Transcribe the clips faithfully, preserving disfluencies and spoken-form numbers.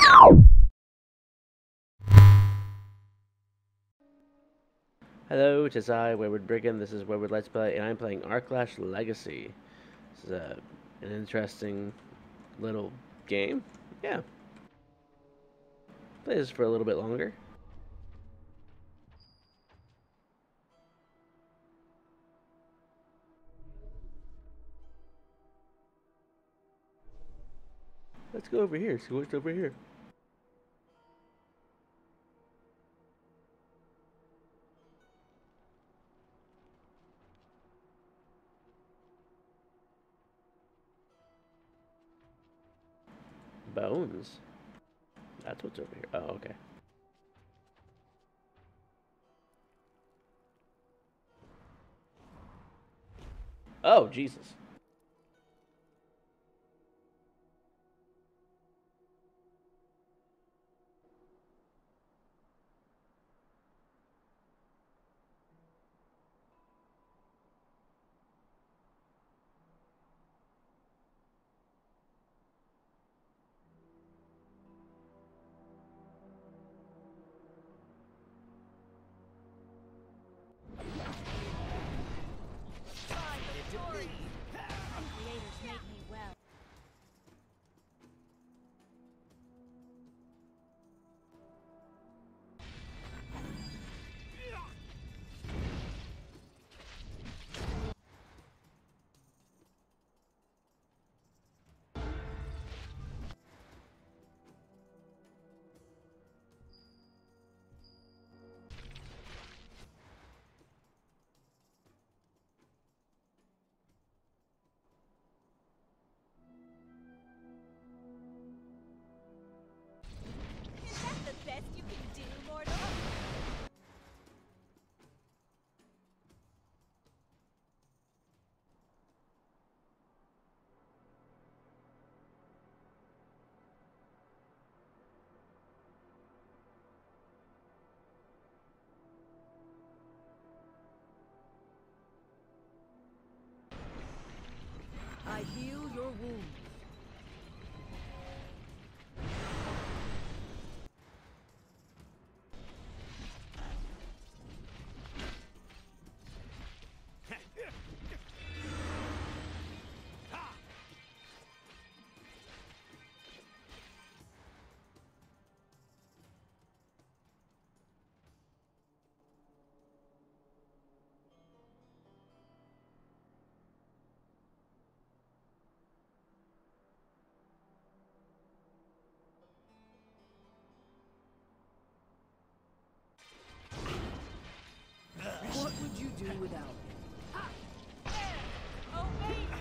Hello, it is I, Wayward Brigand. This is Wayward Let's Play, and I'm playing Aarklash Legacy. This is a, an interesting little game. Yeah. Play this for a little bit longer. Let's go over here, see what's over here. Bones. That's what's over here. Oh, okay. Oh, Jesus. I heal your wounds. What would you do without me? Obey me!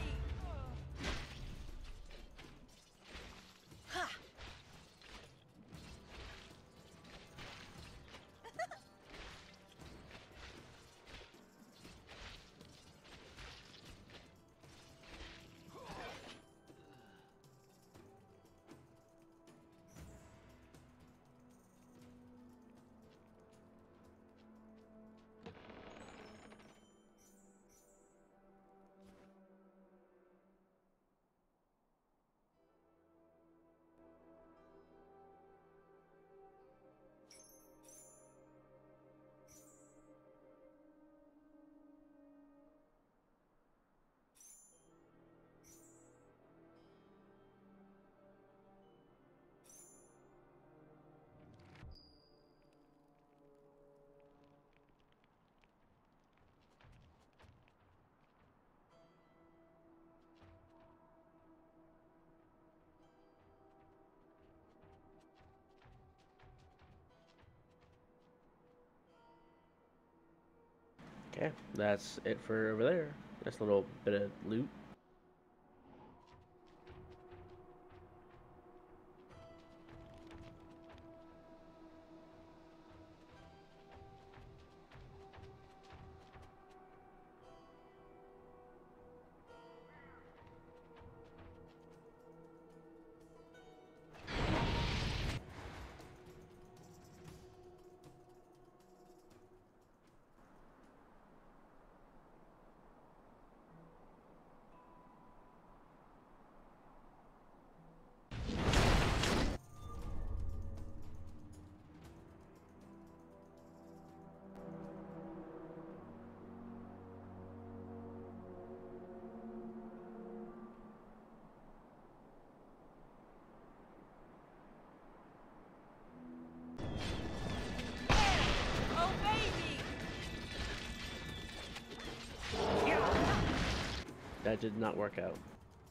Okay, that's it for over there. Just a little bit of loot. that did not work out.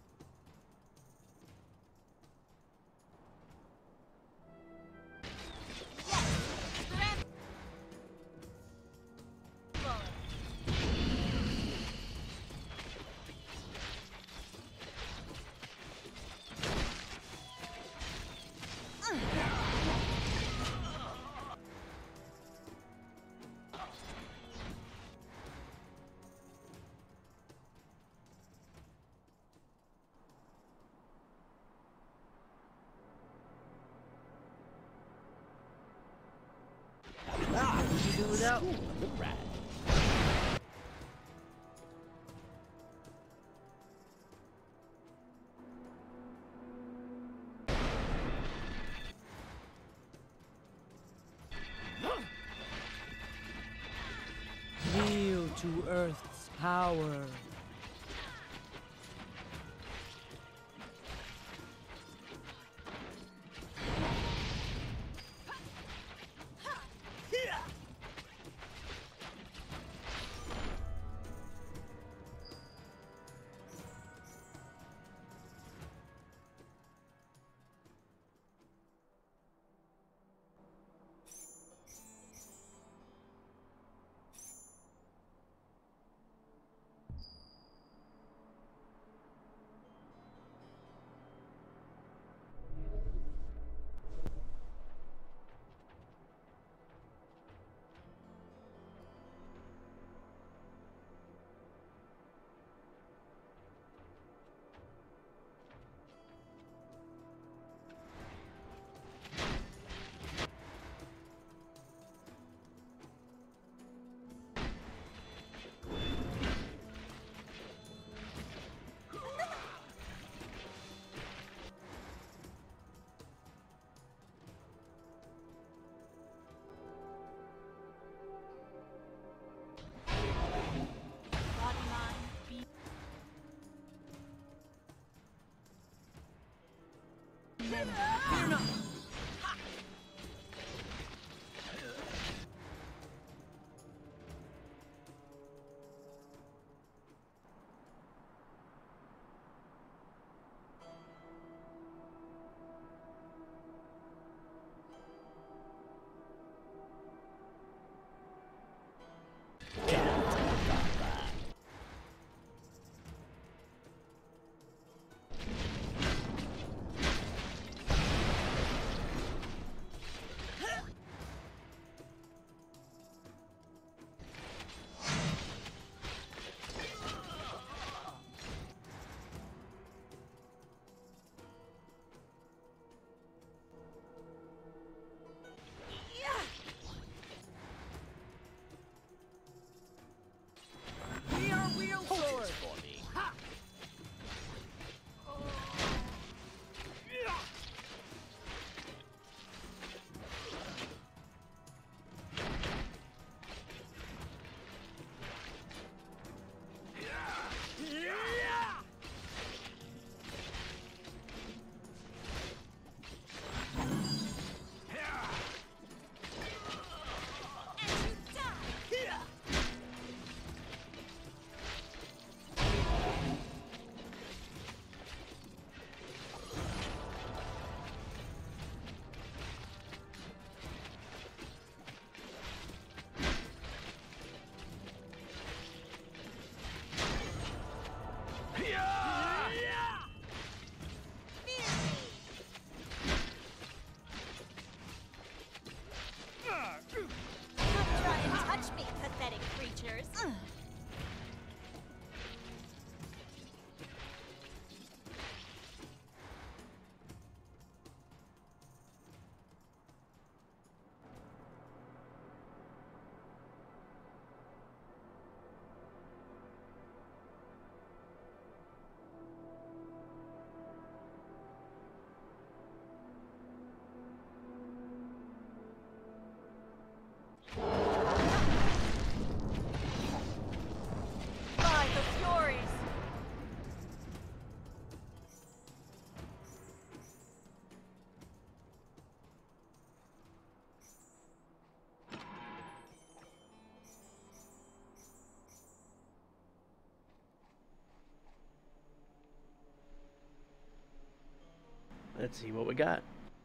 Ah, what would you do without me? The rat. Kneel to Earth's power. Fear not. Let's see what we got.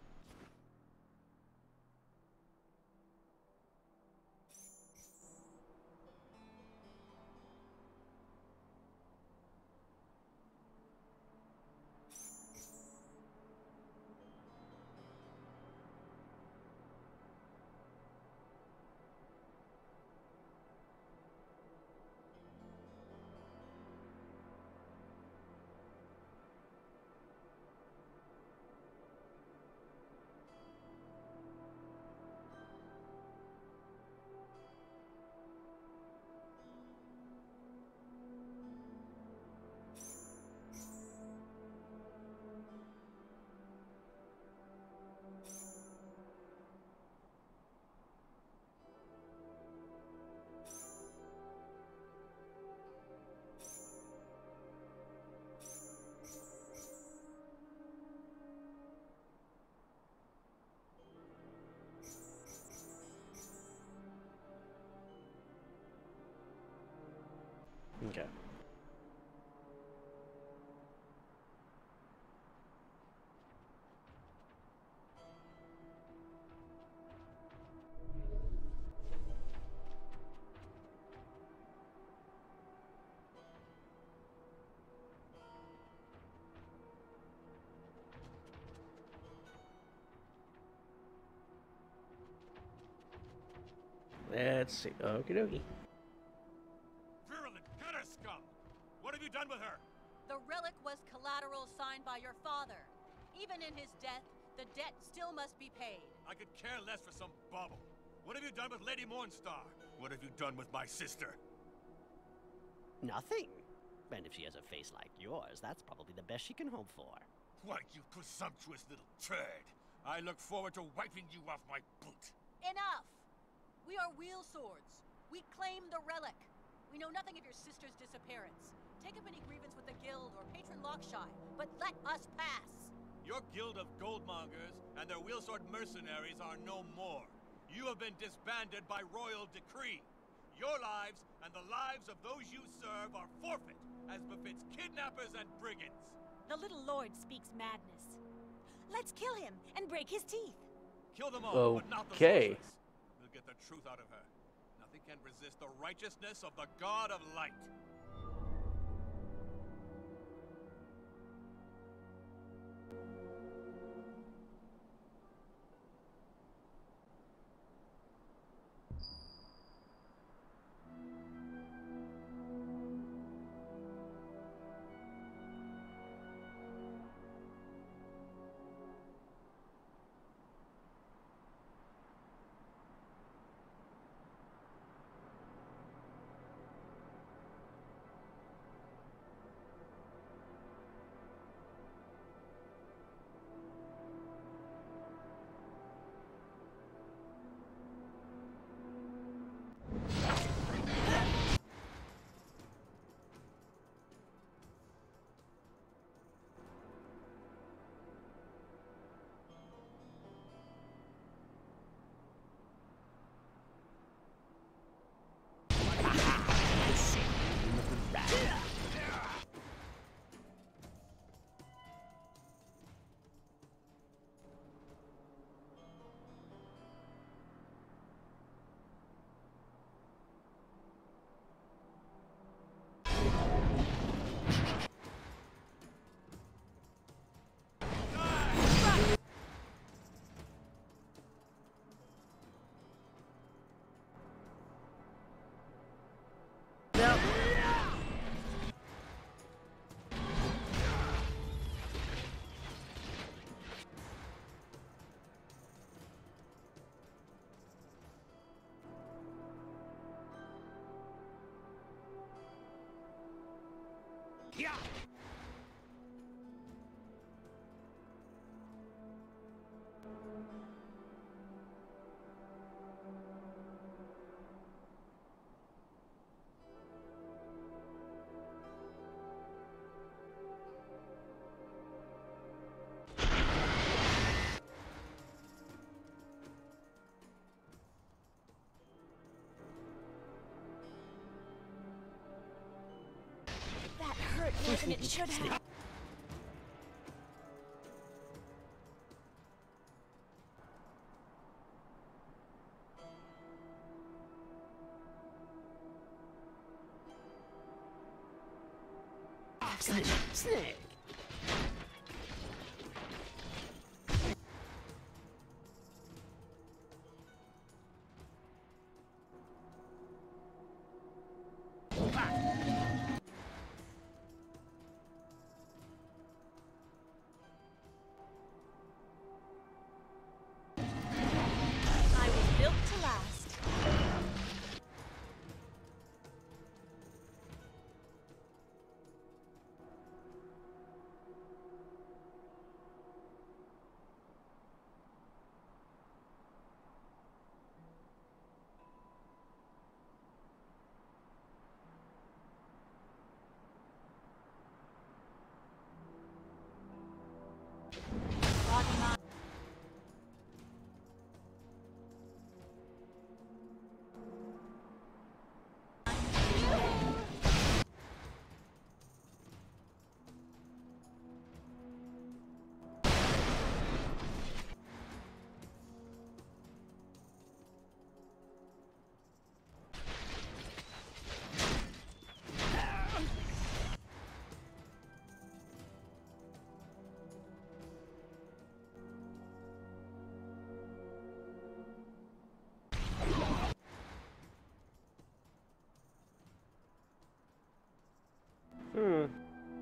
Okay. Let's see. Okie dokie. Virulent gutter scum! What have you done with her? The relic was collateral signed by your father. Even in his death, the debt still must be paid. I could care less for some bauble. What have you done with Lady Mornstar? What have you done with my sister? Nothing. And if she has a face like yours, that's probably the best she can hope for. Why, you presumptuous little turd! I look forward to wiping you off my boot. Enough! We are wheel swords. We claim the relic. We know nothing of your sister's disappearance. Take up any grievance with the guild or patron Lockshy, but let us pass. Your guild of goldmongers and their wheelsword mercenaries are no more. You have been disbanded by royal decree. Your lives and the lives of those you serve are forfeit, as befits kidnappers and brigands. The little lord speaks madness. Let's kill him and break his teeth. Kill them all, but not the Okay. sorceress. We'll get the truth out of her. Nothing can resist the righteousness of the God of Light. Yeah. That hurt more than it should have. Snake! Snake! I was built to last. Body mind. Hmm.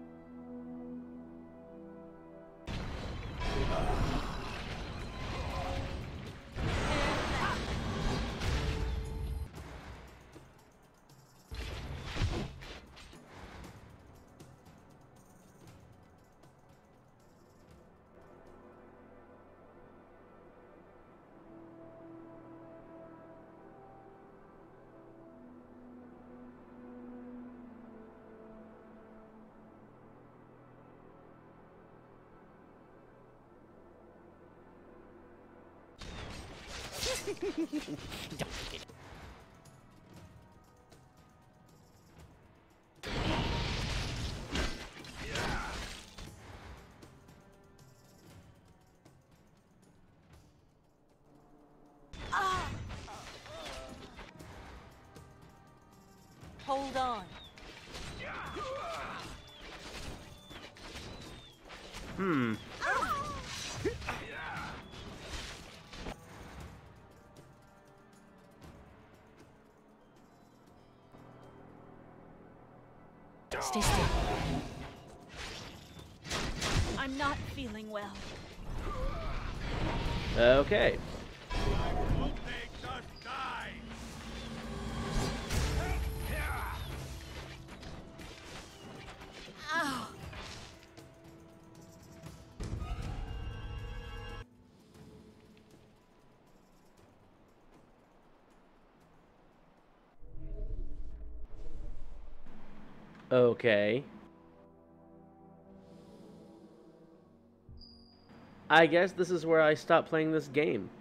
Don't forget. Hold on. Hmm. Stay still. I'm not feeling well. Okay. Hope they just die. Ow. Okay. I guess this is where I stop playing this game.